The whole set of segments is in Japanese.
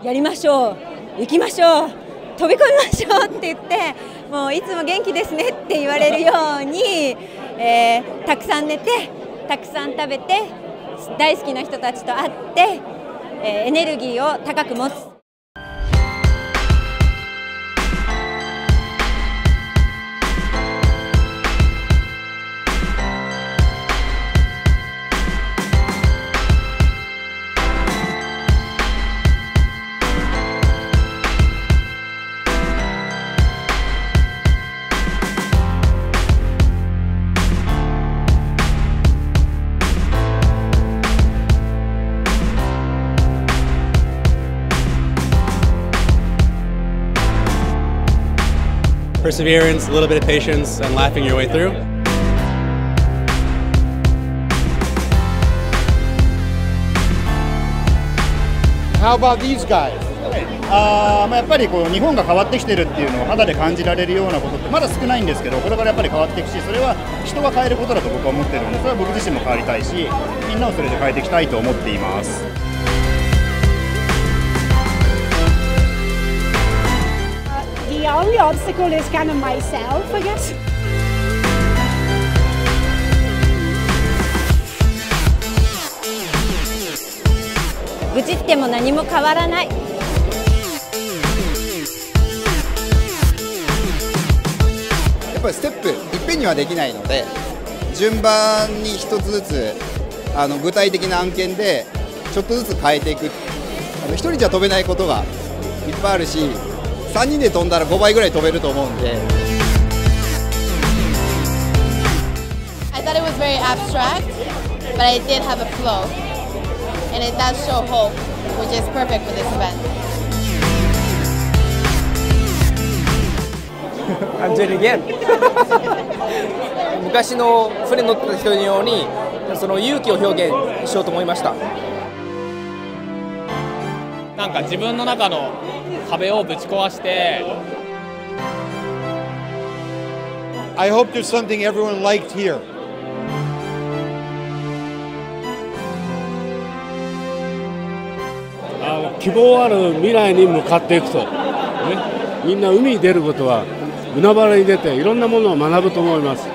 やりましょう、行きましょう、飛び込みましょうって言って、もういつも元気ですねって言われるように、たくさん寝て、たくさん食べて、大好きな人たちと会って、エネルギーを高く持つ。 Perseverance, a little bit of patience, and laughing your way through. How about these guys? やっぱりこう日本が変わってきてるっていうのを肌で感じられるようなことってまだ少ないんですけど、これからやっぱり変わっていくし、それは人が変えることだと僕は思ってるので、それは僕自身も変わりたいし、みんなをそれで変えていきたいと思っています。 The only obstacle is kind of myself, I guess. 愚痴っても何も変わらない。 やっぱりステップいっぺんにはできないので、順番に一つずつ具体的な案件でちょっとずつ変えていく。一人じゃ飛べないことがいっぱいあるし、3人で飛んだら5倍ぐらい飛べると思うんで。 I thought it was very abstract, but I did have a flow, and it does show hope, which is perfect for this event. I'm doing it again. 昔の船に乗ってた人のように、その勇気を表現しようと思いました。 なんか自分の中の壁をぶち壊して。 I hope there's something everyone liked here. 希望ある未来に向かっていくと、ね、みんな海に出ることは海原に出ていろんなものを学ぶと思いますね。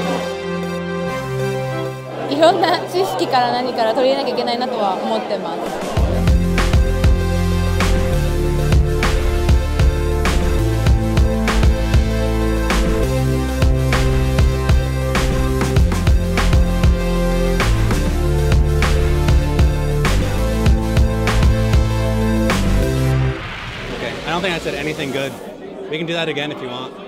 いろんな知識から何から取り入れなきゃいけないなとは思ってます。 I don't think I said anything good. We can do that again if you want.